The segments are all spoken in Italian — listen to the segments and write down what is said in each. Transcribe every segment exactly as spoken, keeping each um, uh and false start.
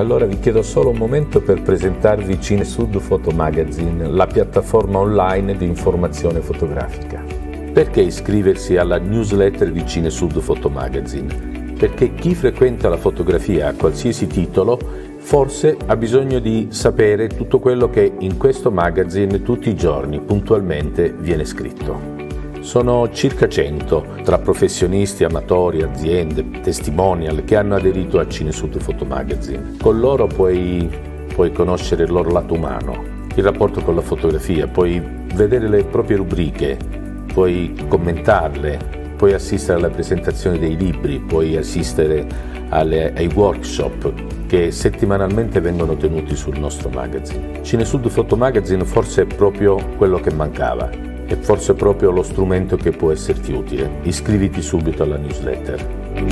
allora vi chiedo solo un momento per presentarvi Cinesud Photo Magazine, la piattaforma online di informazione fotografica. Perché iscriversi alla newsletter di Cinesud Photo Magazine? Perché chi frequenta la fotografia a qualsiasi titolo forse ha bisogno di sapere tutto quello che in questo magazine tutti i giorni puntualmente viene scritto. Sono circa cento, tra professionisti, amatori, aziende, testimonial che hanno aderito a Cinesud Photo Magazine. Con loro puoi, puoi conoscere il loro lato umano, il rapporto con la fotografia, puoi vedere le proprie rubriche, puoi commentarle, puoi assistere alla presentazione dei libri, puoi assistere alle, ai workshop che settimanalmente vengono tenuti sul nostro magazine. Cinesud Photo Magazine forse è proprio quello che mancava. È forse proprio lo strumento che può esserti utile. Iscriviti subito alla newsletter.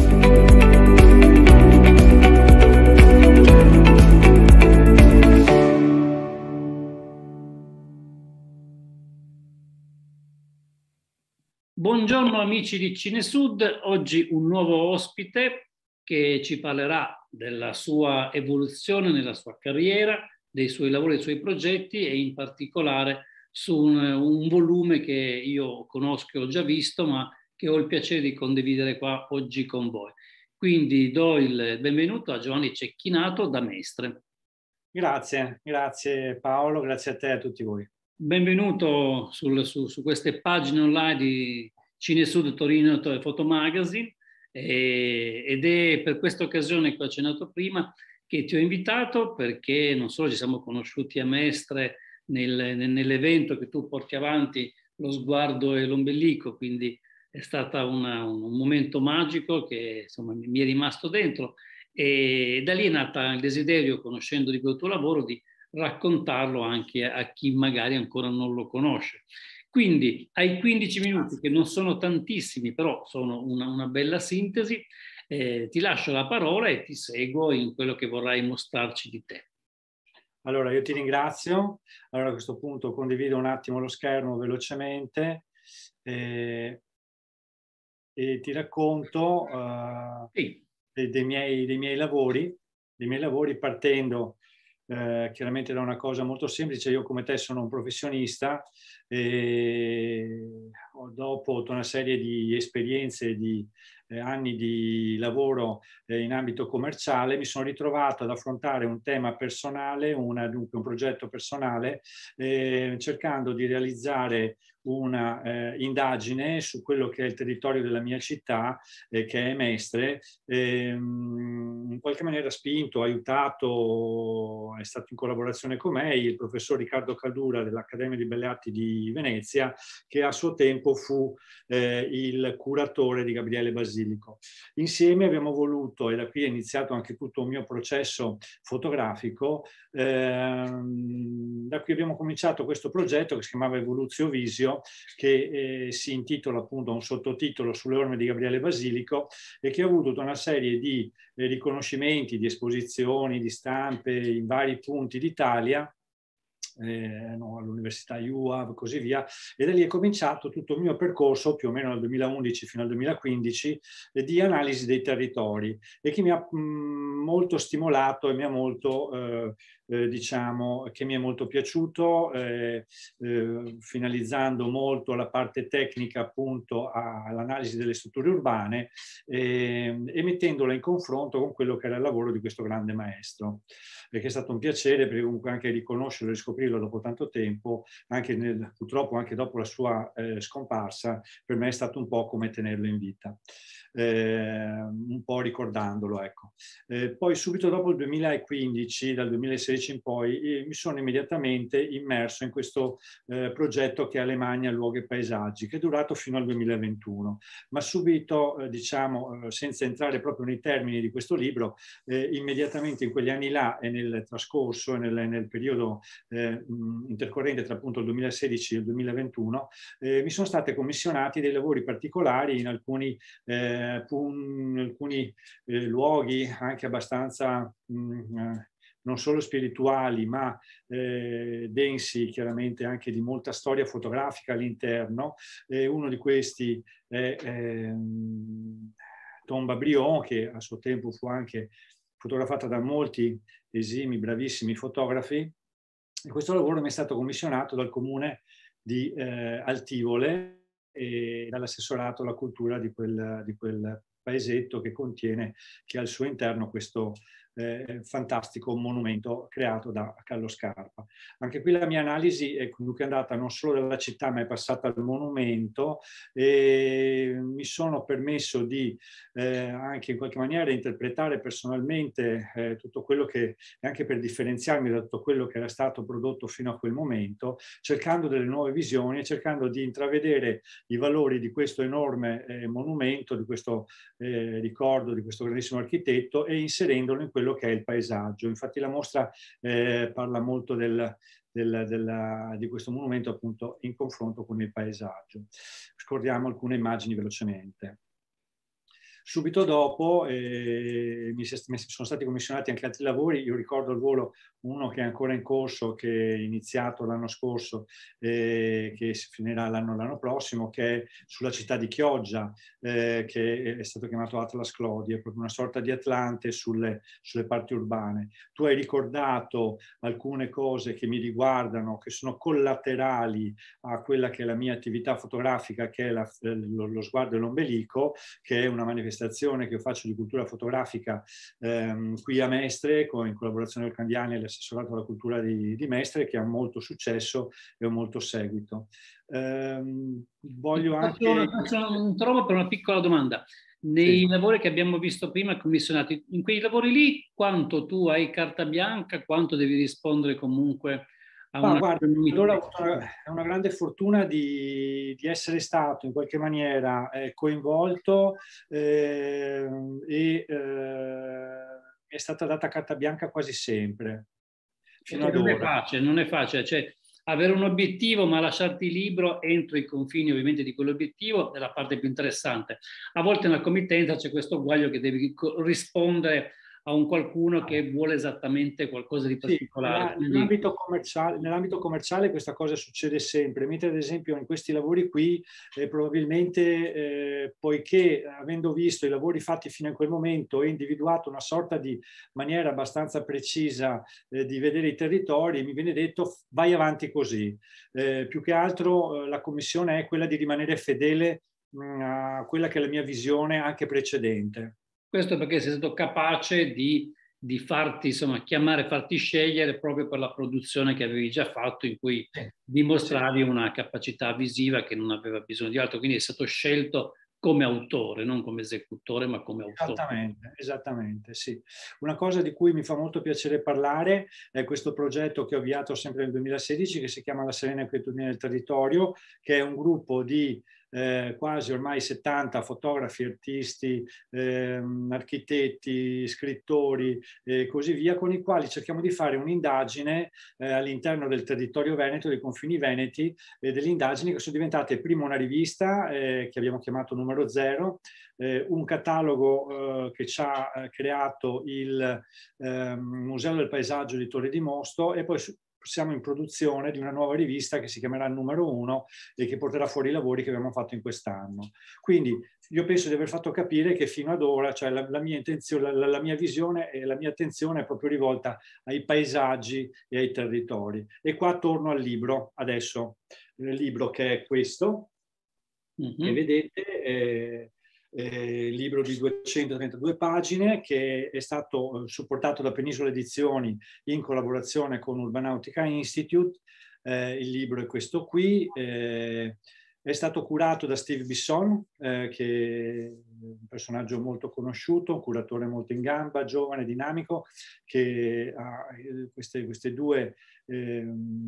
Buongiorno amici di Cinesud, oggi un nuovo ospite che ci parlerà della sua evoluzione nella sua carriera, dei suoi lavori, dei suoi progetti e in particolare su un, un volume che io conosco e ho già visto, ma che ho il piacere di condividere qua oggi con voi. Quindi do il benvenuto a Giovanni Cecchinato da Mestre. Grazie, grazie Paolo, grazie a te e a tutti voi. Benvenuto sul, su, su queste pagine online di Cinesud Torino Photo Magazine e, ed è per questa occasione che ho accennato prima che ti ho invitato perché non solo ci siamo conosciuti a Mestre Nel, nell'evento che tu porti avanti, lo sguardo e l'ombelico, quindi è stato un momento magico che insomma mi è rimasto dentro e da lì è nata il desiderio, conoscendo di quel tuo lavoro, di raccontarlo anche a chi magari ancora non lo conosce. Quindi ai quindici minuti, che non sono tantissimi, però sono una, una bella sintesi, eh, ti lascio la parola e ti seguo in quello che vorrai mostrarci di te. Allora, io ti ringrazio. Allora, a questo punto condivido un attimo lo schermo velocemente eh, e ti racconto uh, sì. dei, dei, miei, dei miei lavori, dei miei lavori partendo eh, chiaramente da una cosa molto semplice. Io come te sono un professionista e dopo tutta una serie di esperienze, di eh, anni di lavoro eh, in ambito commerciale, mi sono ritrovato ad affrontare un tema personale, una, dunque un progetto personale, eh, cercando di realizzare una eh, indagine su quello che è il territorio della mia città, eh, che è Mestre, ehm, in qualche maniera spinto, aiutato, è stato in collaborazione con me il professor Riccardo Caldura dell'Accademia di Belle Arti di Venezia, che a suo tempo fu eh, il curatore di Gabriele Basilico. Insieme abbiamo voluto, e da qui è iniziato anche tutto un mio processo fotografico, ehm, da qui abbiamo cominciato questo progetto che si chiamava Evoluzio Visio, che eh, si intitola appunto un sottotitolo sulle orme di Gabriele Basilico e che ha avuto una serie di eh, riconoscimenti, di esposizioni, di stampe in vari punti d'Italia, eh, no, all'Università U A V e così via, e da lì è cominciato tutto il mio percorso più o meno dal duemilaundici fino al duemilaquindici eh, di analisi dei territori e che mi ha mh, molto stimolato e mi ha molto eh, eh, diciamo che mi è molto piaciuto, eh, eh, finalizzando molto la parte tecnica appunto all'analisi delle strutture urbane eh, e mettendola in confronto con quello che era il lavoro di questo grande maestro, perché è stato un piacere, perché comunque anche riconoscerlo e riscoprirlo dopo tanto tempo, anche nel, purtroppo anche dopo la sua eh, scomparsa, per me è stato un po' come tenerlo in vita. Eh, un po' ricordandolo, ecco. Eh, poi subito dopo il duemilaquindici, dal duemilasedici in poi, eh, mi sono immediatamente immerso in questo eh, progetto che è Alemagna, Luoghi e Paesaggi, che è durato fino al duemilaventuno, ma subito, eh, diciamo, eh, senza entrare proprio nei termini di questo libro, eh, immediatamente in quegli anni là e nel trascorso e nel, nel periodo eh, intercorrente tra appunto il duemilasedici e il duemilaventuno, eh, mi sono state commissionati dei lavori particolari in alcuni eh, in alcuni eh, luoghi anche abbastanza mh, non solo spirituali ma eh, densi chiaramente anche di molta storia fotografica all'interno. Eh, uno di questi è ehm, Tomba Brion, che a suo tempo fu anche fotografata da molti esimi, bravissimi fotografi, e questo lavoro mi è stato commissionato dal comune di eh, Altivole e dall'assessorato alla cultura di quel, di quel paesetto che contiene, che ha al suo interno questo eh, fantastico monumento creato da Carlo Scarpa. Anche qui la mia analisi è comunque andata non solo dalla città, ma è passata al monumento, e mi sono permesso di eh, anche in qualche maniera interpretare personalmente eh, tutto quello che, anche per differenziarmi da tutto quello che era stato prodotto fino a quel momento, cercando delle nuove visioni e cercando di intravedere i valori di questo enorme eh, monumento, di questo eh, ricordo di questo grandissimo architetto, e inserendolo in quello che è il paesaggio. Infatti la mostra eh, parla molto del, del, della, di questo monumento appunto in confronto con il paesaggio. Scordiamo alcune immagini velocemente. Subito dopo eh, mi, si, mi sono stati commissionati anche altri lavori. Io ricordo al volo uno che è ancora in corso, che è iniziato l'anno scorso, eh, che si finirà l'anno prossimo, che è sulla città di Chioggia, eh, che è stato chiamato Atlas Clodi, è proprio una sorta di Atlante sulle, sulle parti urbane. Tu hai ricordato alcune cose che mi riguardano, che sono collaterali a quella che è la mia attività fotografica, che è la, lo, lo sguardo e l'ombelico, che è una manifestazione che io faccio di cultura fotografica ehm, qui a Mestre, con, in collaborazione con Candiani e l'assessorato alla cultura di, di Mestre, che ha molto successo e ha molto seguito. Ehm, voglio faccio anche... Una, faccio un trovo per una piccola domanda. Nei sì. lavori che abbiamo visto prima commissionati, in quei lavori lì, quanto tu hai carta bianca, quanto devi rispondere comunque a una... Ah, guarda, allora è una grande fortuna di, di essere stato in qualche maniera eh, coinvolto eh, e eh, è stata data carta bianca quasi sempre, fino ad non ora. È facile, non è facile, cioè avere un obiettivo ma lasciarti libero entro i confini ovviamente di quell'obiettivo è la parte più interessante. A volte nella committenza c'è questo guaglio che devi rispondere a un qualcuno che vuole esattamente qualcosa di particolare. Sì, nell'ambito commerciale, nell'ambito commerciale questa cosa succede sempre, mentre ad esempio in questi lavori qui eh, probabilmente eh, poiché avendo visto i lavori fatti fino a quel momento e individuato una sorta di maniera abbastanza precisa eh, di vedere i territori, mi viene detto vai avanti così. Eh, più che altro eh, la commissione è quella di rimanere fedele mh, a quella che è la mia visione anche precedente. Questo perché sei stato capace di, di farti, insomma, chiamare, farti scegliere proprio per la produzione che avevi già fatto, in cui dimostravi una capacità visiva che non aveva bisogno di altro. Quindi è stato scelto come autore, non come esecutore, ma come autore. Esattamente, esattamente, sì. Una cosa di cui mi fa molto piacere parlare è questo progetto che ho avviato sempre nel duemilasedici, che si chiama La Serena Inquietudine del Territorio, che è un gruppo di Eh, quasi ormai settanta fotografi, artisti, ehm, architetti, scrittori e così via, con i quali cerchiamo di fare un'indagine eh, all'interno del territorio veneto, dei confini veneti, e delle indagini che sono diventate prima una rivista eh, che abbiamo chiamato Numero Zero, eh, un catalogo eh, che ci ha eh, creato il eh, Museo del Paesaggio di Torre di Mosto, e poi siamo in produzione di una nuova rivista che si chiamerà Numero Uno e che porterà fuori i lavori che abbiamo fatto in quest'anno. Quindi io penso di aver fatto capire che fino ad ora, cioè la, la mia intenzione, la, la mia visione e la mia attenzione è proprio rivolta ai paesaggi e ai territori. E qua torno al libro, adesso, il libro che è questo, mm-hmm. che vedete, è, Eh, libro di duecentotrentadue pagine, che è stato supportato da Penisola Edizioni in collaborazione con Urbanautica Institute. Eh, il libro è questo qui, eh, è stato curato da Steve Bisson, eh, che è un personaggio molto conosciuto, un curatore molto in gamba, giovane, dinamico, che ha queste, queste due eh,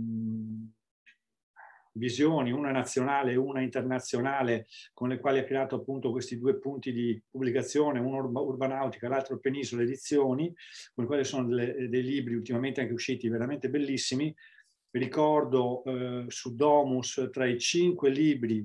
visioni, una nazionale e una internazionale, con le quali ha creato appunto questi due punti di pubblicazione, uno Urbanautica, l'altro Penisola Edizioni, con i quali sono delle, dei libri ultimamente anche usciti veramente bellissimi. Ricordo eh, su Domus, tra i cinque libri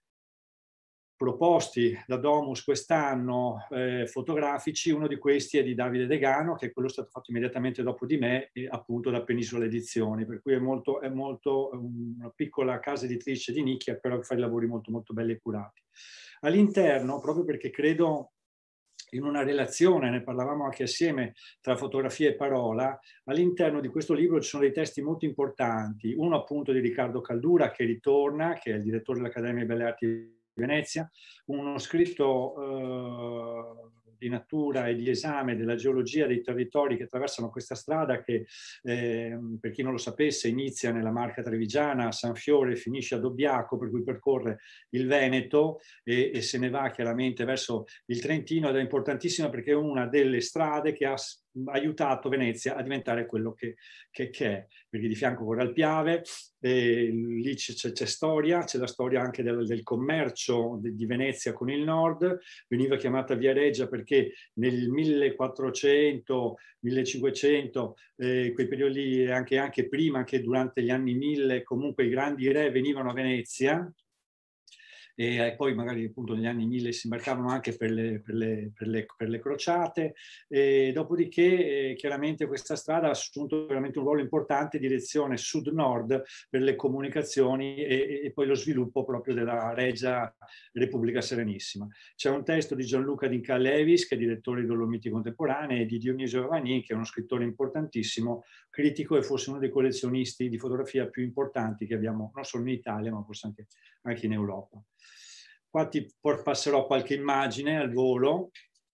proposti da Domus quest'anno eh, fotografici, uno di questi è di Davide Degano, che è quello stato fatto immediatamente dopo di me, e appunto da Penisola Edizioni, per cui è molto, è molto una piccola casa editrice di nicchia, però che fa i lavori molto molto belli e curati. All'interno, proprio perché credo in una relazione, ne parlavamo anche assieme, tra fotografia e parola. All'interno di questo libro ci sono dei testi molto importanti, uno appunto di Riccardo Caldura, che ritorna, che è il direttore dell'Accademia Belle Arti di Venezia, uno scritto eh, di natura e di esame della geologia dei territori che attraversano questa strada che, eh, per chi non lo sapesse, inizia nella Marca Trevigiana a San Fiore e finisce a Dobbiaco, per cui percorre il Veneto e, e se ne va chiaramente verso il Trentino, ed è importantissima perché è una delle strade che ha aiutato Venezia a diventare quello che, che, che è, perché di fianco corre il Piave, e lì c'è storia, c'è la storia anche del, del commercio di, di Venezia con il nord. Veniva chiamata Via Regia perché nel millequattrocento, millecinquecento, eh, quei periodi lì, anche, anche prima, anche durante gli anni mille, comunque i grandi re venivano a Venezia, e poi magari appunto negli anni mille si imbarcavano anche per le, per le, per le, per le crociate, e dopodiché eh, chiaramente questa strada ha assunto veramente un ruolo importante in direzione sud-nord per le comunicazioni e, e poi lo sviluppo proprio della Regia Repubblica Serenissima. C'è un testo di Gianluca Di Calevis, che è direttore di Dolomiti Contemporanei, e di Dionisio Ravagnin, che è uno scrittore importantissimo, critico e forse uno dei collezionisti di fotografia più importanti che abbiamo non solo in Italia ma forse anche, anche in Europa. Qua ti passerò qualche immagine al volo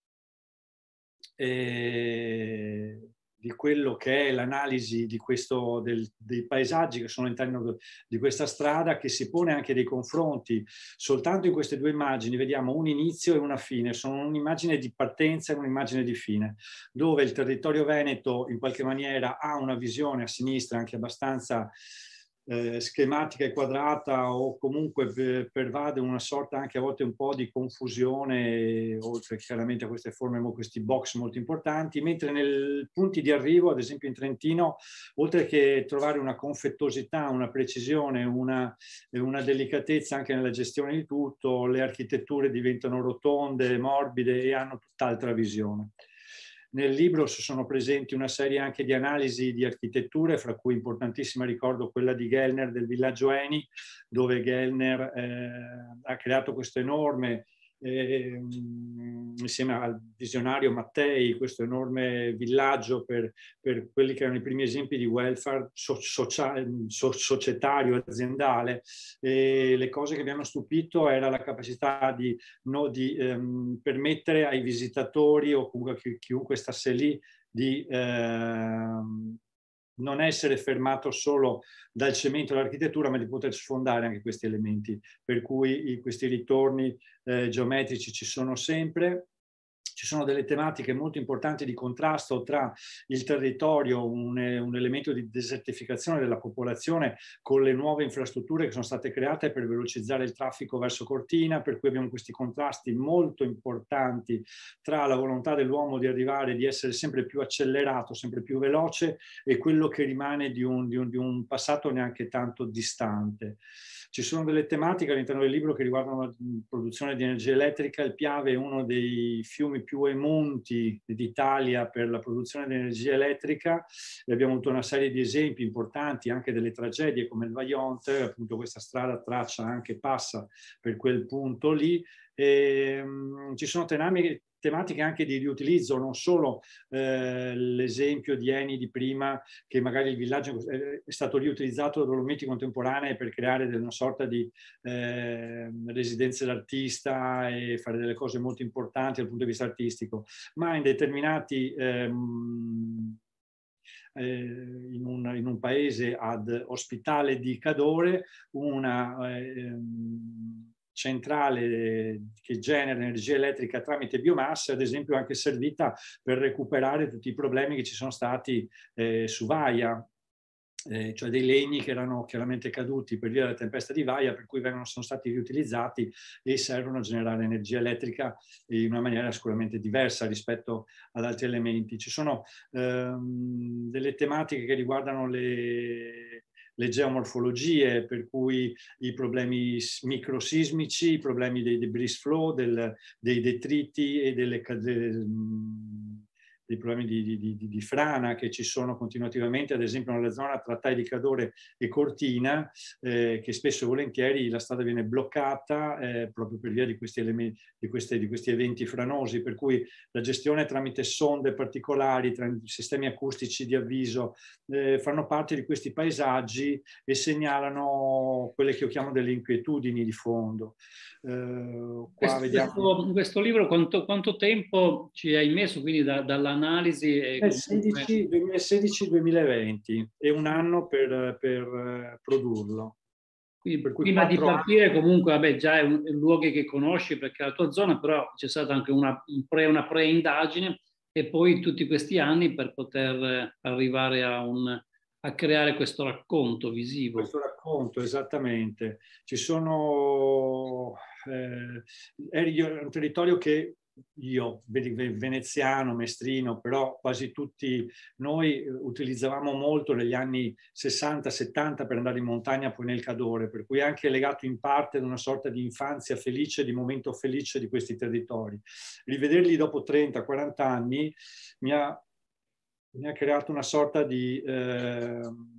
eh, di quello che è l'analisi di questo, del, dei paesaggi che sono all'interno di questa strada, che si pone anche dei confronti. Soltanto in queste due immagini vediamo un inizio e una fine, sono un'immagine di partenza e un'immagine di fine, dove il territorio veneto in qualche maniera ha una visione a sinistra anche abbastanza Eh, schematica e quadrata, o comunque per, pervade una sorta anche a volte un po' di confusione, oltre chiaramente a queste forme, questi box molto importanti, mentre nei punti di arrivo, ad esempio in Trentino, oltre che trovare una confettosità, una precisione, una, una delicatezza anche nella gestione di tutto, le architetture diventano rotonde, morbide e hanno tutt'altra visione. Nel libro sono presenti una serie anche di analisi di architetture, fra cui importantissima ricordo quella di Gellner del villaggio Eni, dove Gellner eh, ha creato questo enorme, eh, insieme al visionario Mattei, questo enorme villaggio per, per quelli che erano i primi esempi di welfare so, sociale, so, societario, aziendale. E le cose che mi hanno stupito era la capacità di, no, di ehm, permettere ai visitatori o comunque chi, chiunque stasse lì di ehm, non essere fermato solo dal cemento dell'architettura, ma di poter sfondare anche questi elementi, per cui i, questi ritorni eh, geometrici ci sono sempre. Ci sono delle tematiche molto importanti di contrasto tra il territorio, un, un elemento di desertificazione della popolazione, con le nuove infrastrutture che sono state create per velocizzare il traffico verso Cortina, per cui abbiamo questi contrasti molto importanti tra la volontà dell'uomo di arrivare, di essere sempre più accelerato, sempre più veloce, e quello che rimane di un, di un, di un passato neanche tanto distante. Ci sono delle tematiche all'interno del libro che riguardano la produzione di energia elettrica. Il Piave è uno dei fiumi più emunti d'Italia per la produzione di energia elettrica, e abbiamo avuto una serie di esempi importanti anche delle tragedie come il Vajont, appunto questa strada traccia anche, passa per quel punto lì. E, um, ci sono tematiche tematiche anche di riutilizzo, non solo eh, l'esempio di Eni di prima, che magari il villaggio è stato riutilizzato da Dolomiti Contemporanei per creare una sorta di eh, residenza d'artista e fare delle cose molto importanti dal punto di vista artistico, ma in determinati ehm, in un, in un paese ad Ospitale di Cadore, una ehm, centrale che genera energia elettrica tramite biomassa, ad esempio anche servita per recuperare tutti i problemi che ci sono stati eh, su Vaia, eh, cioè dei legni che erano chiaramente caduti per via della tempesta di Vaia, per cui vengono, sono stati riutilizzati e servono a generare energia elettrica in una maniera sicuramente diversa rispetto ad altri elementi. Ci sono ehm, delle tematiche che riguardano le le geomorfologie, per cui i problemi microsismici, i problemi dei debris flow, del, dei detriti e delle, de, dei problemi di, di, di, di frana che ci sono continuativamente, ad esempio nella zona tra Tai di Cadore e Cortina, eh, che spesso e volentieri la strada viene bloccata eh, proprio per via di questi, elementi, di, queste, di questi eventi franosi, per cui la gestione tramite sonde particolari, tra sistemi acustici di avviso, eh, fanno parte di questi paesaggi e segnalano quelle che io chiamo delle inquietudini di fondo. Eh, qua questo, vediamo... questo, questo libro quanto, quanto tempo ci hai messo, quindi da, dall'analisi? E comunque... duemilasedici duemilaventi e un anno per, per produrlo. Quindi, per cui prima di partire anni... comunque, vabbè, già è un, è un luogo che conosci perché è la tua zona, però c'è stata anche una, un pre, una pre-indagine e poi tutti questi anni per poter arrivare a, un, a creare questo racconto visivo. Questo racconto, esattamente. Ci sono... Eh, è un territorio che io, veneziano, mestrino, però quasi tutti noi utilizzavamo molto negli anni sessanta settanta per andare in montagna poi nel Cadore, per cui è anche legato in parte ad una sorta di infanzia felice, di momento felice di questi territori. Rivederli dopo trenta quaranta anni mi ha, mi ha creato una sorta di... Eh,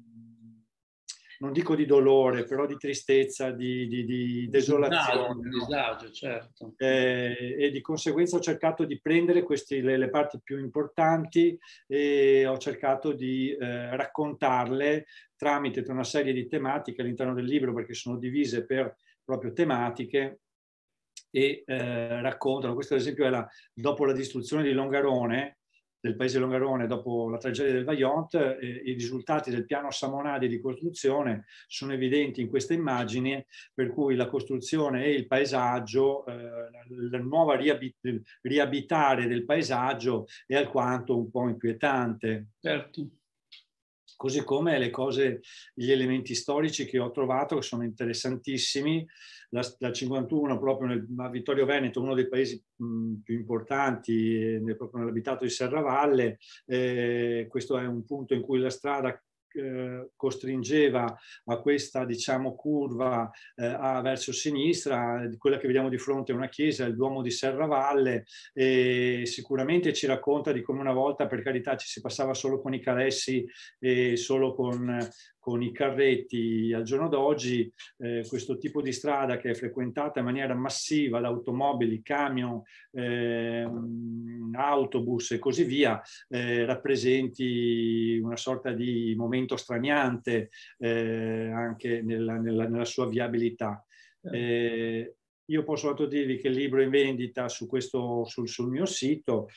non dico di dolore, però di tristezza, di, di, di desolazione. Disagio, disagio, certo. Eh, e di conseguenza ho cercato di prendere queste, le, le parti più importanti e ho cercato di eh, raccontarle tramite una serie di tematiche all'interno del libro, perché sono divise per proprio tematiche e eh, raccontano. Questo ad esempio è la, dopo la distruzione di Longarone, del paese Longarone, dopo la tragedia del Vajont, eh, i risultati del piano Samonadi di costruzione sono evidenti in queste immagini, per cui la costruzione e il paesaggio, eh, la, la nuova riabit riabitare del paesaggio è alquanto un po' inquietante. Certo. Così come le cose, gli elementi storici che ho trovato, che sono interessantissimi. La, la cinquantuno, proprio nel, a Vittorio Veneto, uno dei paesi mh, più importanti, eh, proprio nell'abitato di Serravalle, eh, questo è un punto in cui la strada eh, costringeva a questa, diciamo, curva eh, a, verso sinistra. Quella che vediamo di fronte è una chiesa, il Duomo di Serravalle, e sicuramente ci racconta di come una volta, per carità, ci si passava solo con i caressi e solo con, con i carretti. Al giorno d'oggi eh, questo tipo di strada, che è frequentata in maniera massiva da automobili, camion, eh, autobus e così via, eh, rappresenti una sorta di momento straniante eh, anche nella, nella, nella sua viabilità. Eh, io posso altro dirvi che il libro è in vendita su questo, sul, sul mio sito.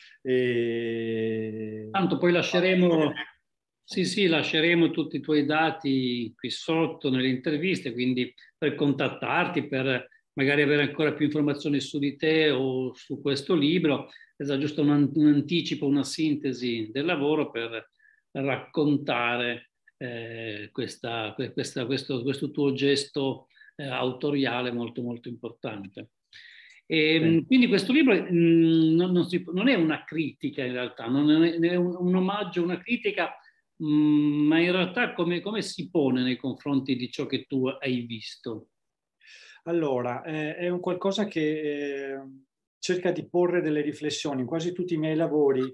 E... Tanto poi lasceremo, sì, sì, lasceremo tutti i tuoi dati qui sotto nelle interviste, quindi per contattarti, per magari avere ancora più informazioni su di te o su questo libro. È giusto un, un anticipo, una sintesi del lavoro per raccontare eh, questa, questa, questo, questo tuo gesto eh, autoriale molto molto importante. E, sì. Quindi questo libro mh, non, non, si, non è una critica in realtà, non è, è un, un omaggio, una critica, mh, ma in realtà come, come si pone nei confronti di ciò che tu hai visto? Allora, eh, è un qualcosa che eh, cerca di porre delle riflessioni in quasi tutti i miei lavori,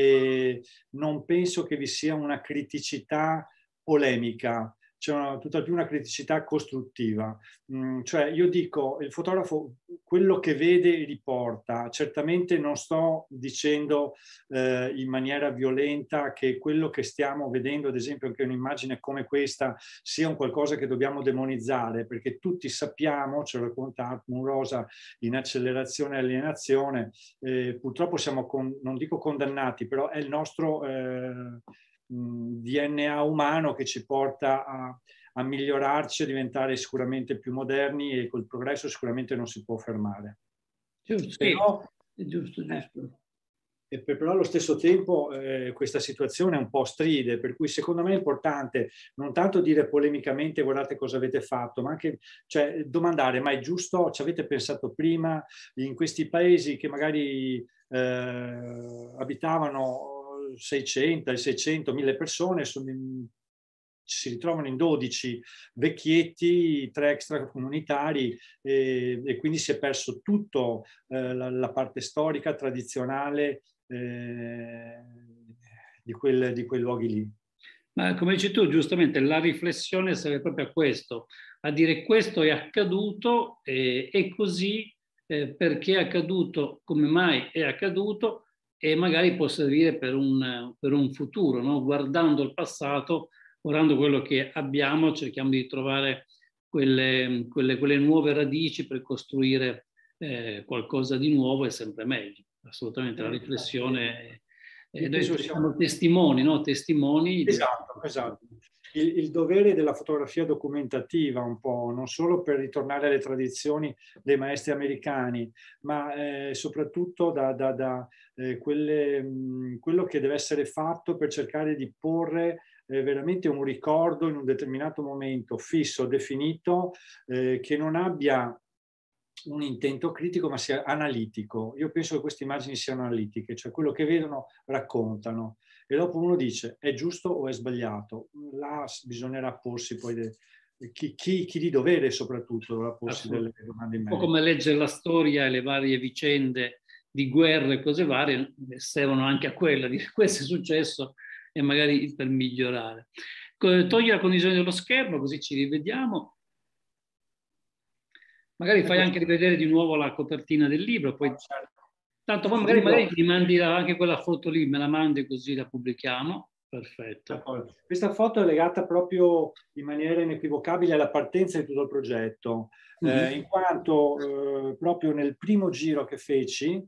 e non penso che vi sia una criticità polemica, c'è una, tutt'al più una criticità costruttiva. Mm, cioè io dico, il fotografo quello che vede riporta. Certamente non sto dicendo eh, in maniera violenta che quello che stiamo vedendo, ad esempio anche un'immagine come questa, sia un qualcosa che dobbiamo demonizzare, perché tutti sappiamo, ce lo racconta Rosa in Accelerazione e Alienazione, eh, purtroppo siamo, con, non dico condannati, però è il nostro... Eh, D N A umano che ci porta a, a migliorarci, a diventare sicuramente più moderni, e col progresso sicuramente non si può fermare. Giusto, però, sì, giusto, giusto. Eh, però allo stesso tempo eh, questa situazione è un po' stride, per cui secondo me è importante non tanto dire polemicamente guardate cosa avete fatto, ma anche cioè, domandare ma è giusto, ci avete pensato prima, in questi paesi che magari eh, abitavano seicento, seicento, mille persone, sono in, si ritrovano in dodici vecchietti, tre extracomunitari, e, e quindi si è perso tutto eh, la, la parte storica, tradizionale, eh, di, quel, di quei luoghi lì. Ma come dici tu, giustamente, la riflessione serve proprio a questo, a dire questo è accaduto eh, e così eh, perché è accaduto, come mai è accaduto, e magari può servire per un, per un futuro, no? Guardando il passato, guardando quello che abbiamo, cerchiamo di trovare quelle, quelle, quelle nuove radici per costruire eh, qualcosa di nuovo, è sempre meglio. Assolutamente, la riflessione... Eh, noi siamo testimoni, no? Testimoni. Esatto, esatto. Il, il dovere della fotografia documentativa un po', non solo per ritornare alle tradizioni dei maestri americani, ma eh, soprattutto da, da, da eh, quelle, mh, quello che deve essere fatto per cercare di porre eh, veramente un ricordo in un determinato momento fisso, definito, eh, che non abbia un intento critico ma sia analitico. Io penso che queste immagini siano analitiche, cioè quello che vedono raccontano e dopo uno dice è giusto o è sbagliato. Là bisognerà porsi poi de, chi, chi, chi di dovere soprattutto dovrà porsi delle domande in merito. Un po' come leggere la storia e le varie vicende di guerre e cose varie servono anche a quella, di questo è successo e magari per migliorare. Togli la condivisione dello schermo così ci rivediamo. Magari fai anche rivedere di nuovo la copertina del libro, poi tanto poi magari, magari ti mandi anche quella foto lì, me la mandi così la pubblichiamo. Perfetto. Questa foto è legata proprio in maniera inequivocabile alla partenza di tutto il progetto, mm-hmm. eh, in quanto eh, proprio nel primo giro che feci,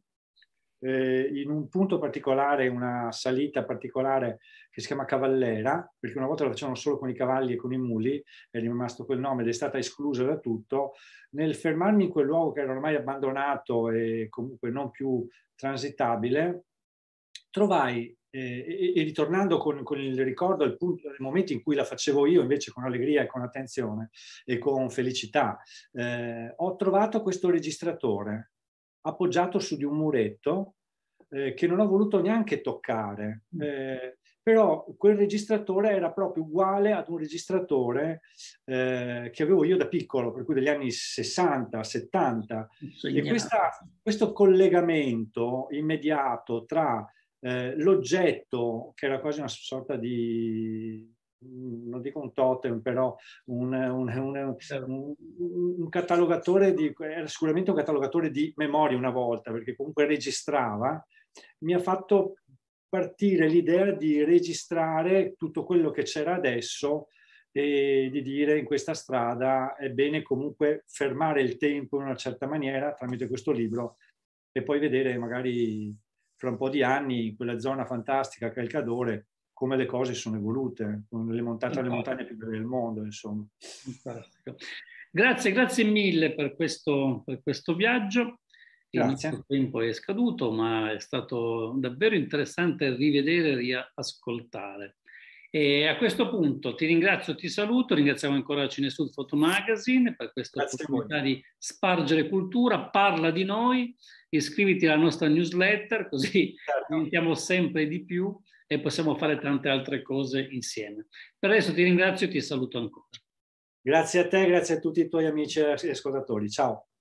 eh, in un punto particolare, una salita particolare che si chiama Cavallera, perché una volta la facevano solo con i cavalli e con i muli, è rimasto quel nome ed è stata esclusa da tutto. Nel fermarmi in quel luogo che era ormai abbandonato e comunque non più transitabile, trovai, eh, e, e ritornando con, con il ricordo al punto, al momento in cui la facevo io invece con allegria e con attenzione e con felicità, eh, ho trovato questo registratore appoggiato su di un muretto eh, che non ho voluto neanche toccare. Eh, però quel registratore era proprio uguale ad un registratore eh, che avevo io da piccolo, per cui degli anni sessanta, settanta. E questa, questo collegamento immediato tra eh, l'oggetto, che era quasi una sorta di, non dico un totem, però un, un, un, un, un catalogatore, di, era sicuramente un catalogatore di memoria una volta, perché comunque registrava, mi ha fatto partire l'idea di registrare tutto quello che c'era adesso e di dire in questa strada è bene comunque fermare il tempo in una certa maniera tramite questo libro e poi vedere magari fra un po' di anni in quella zona fantastica che è il Cadore come le cose sono evolute, con le montagne, le montagne più belle del mondo, insomma. Fantastico. Grazie, grazie mille per questo, per questo viaggio. Grazie. Il tempo è scaduto, ma è stato davvero interessante rivedere e riascoltare. E a questo punto ti ringrazio, ti saluto, ringraziamo ancora Cinesud Photo Magazine per questa Grazie opportunità di spargere cultura, parla di noi, iscriviti alla nostra newsletter così certo. Diventiamo sempre di più e possiamo fare tante altre cose insieme. Per adesso ti ringrazio e ti saluto ancora. Grazie a te, grazie a tutti i tuoi amici e ascoltatori. Ciao.